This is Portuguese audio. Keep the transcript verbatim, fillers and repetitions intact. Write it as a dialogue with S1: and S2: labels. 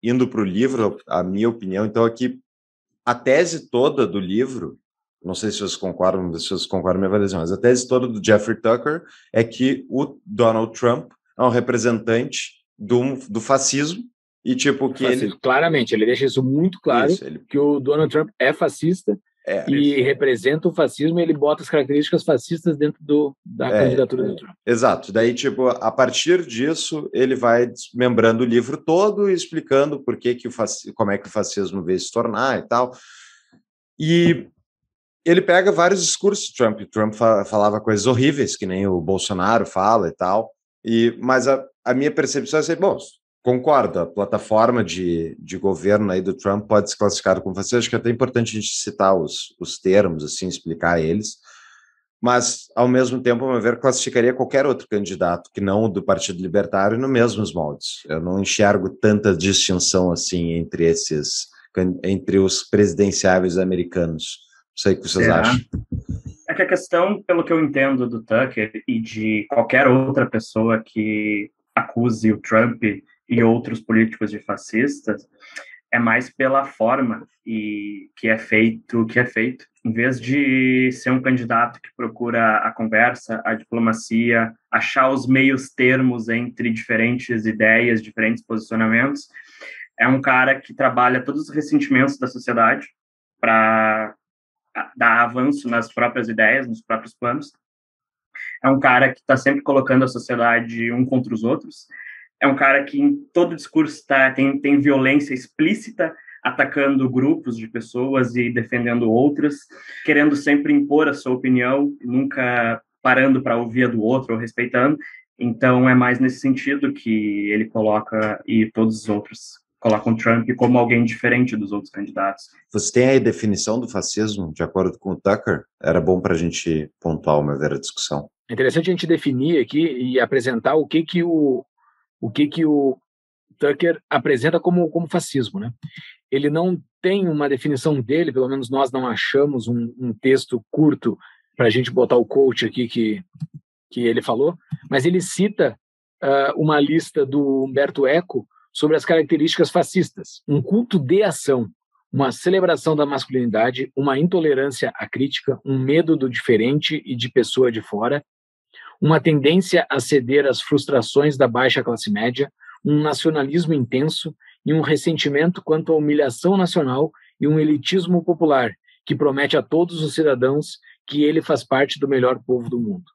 S1: indo para o livro, a minha opinião, então aqui, a tese toda do livro, não sei se vocês concordam, se vocês concordam com a minha avaliação, mas a tese toda do Jeffrey Tucker é que o Donald Trump é um representante do, do fascismo e, tipo, que
S2: fascismo.
S1: ele...
S2: Claramente, ele deixa isso muito claro, isso, ele... que o Donald Trump é fascista é, e isso. representa o fascismo e ele bota as características fascistas dentro do, da é, candidatura do Trump.
S1: Exato. Daí, tipo, a partir disso, ele vai desmembrando o livro todo e explicando por que que o fasc... como é que o fascismo veio se tornar e tal. E ele pega vários discursos do Trump. O Trump falava coisas horríveis, que nem o Bolsonaro fala e tal. E, mas a, a minha percepção é assim, bom, concordo, a plataforma de, de governo aí do Trump pode ser classificada como fascista. Acho que é até importante a gente citar os, os termos, assim, explicar eles. Mas, ao mesmo tempo, a meu ver, classificaria qualquer outro candidato que não o do Partido Libertário no mesmos moldes. Eu não enxergo tanta distinção assim entre esses, entre os presidenciáveis americanos. Não sei o que vocês
S3: Será?
S1: acham.
S3: É que a questão, pelo que eu entendo do Tucker e de qualquer outra pessoa que acuse o Trump e outros políticos de fascistas, é mais pela forma e que é feito, que é feito. Em vez de ser um candidato que procura a conversa, a diplomacia, achar os meios termos entre diferentes ideias, diferentes posicionamentos, é um cara que trabalha todos os ressentimentos da sociedade para dar avanço nas próprias ideias, nos próprios planos. É um cara que está sempre colocando a sociedade um contra os outros. É um cara que em todo discurso tá, tem, tem violência explícita, atacando grupos de pessoas e defendendo outras, querendo sempre impor a sua opinião, nunca parando para ouvir a do outro ou respeitando. Então é mais nesse sentido que ele coloca, e todos os outros colocam Trump como alguém diferente dos outros candidatos.
S1: Você tem aí a definição do fascismo, de acordo com o Tucker? Era bom para a gente pontuar uma vera discussão.
S2: É interessante a gente definir aqui e apresentar o que que o, o, que que o Tucker apresenta como, como fascismo, né? Ele não tem uma definição dele, pelo menos nós não achamos um, um texto curto para a gente botar o quote aqui que, que ele falou, mas ele cita uh, uma lista do Humberto Eco sobre as características fascistas: um culto de ação, uma celebração da masculinidade, uma intolerância à crítica, um medo do diferente e de pessoa de fora, uma tendência a ceder às frustrações da baixa classe média, um nacionalismo intenso e um ressentimento quanto à humilhação nacional e um elitismo popular que promete a todos os cidadãos que ele faz parte do melhor povo do mundo.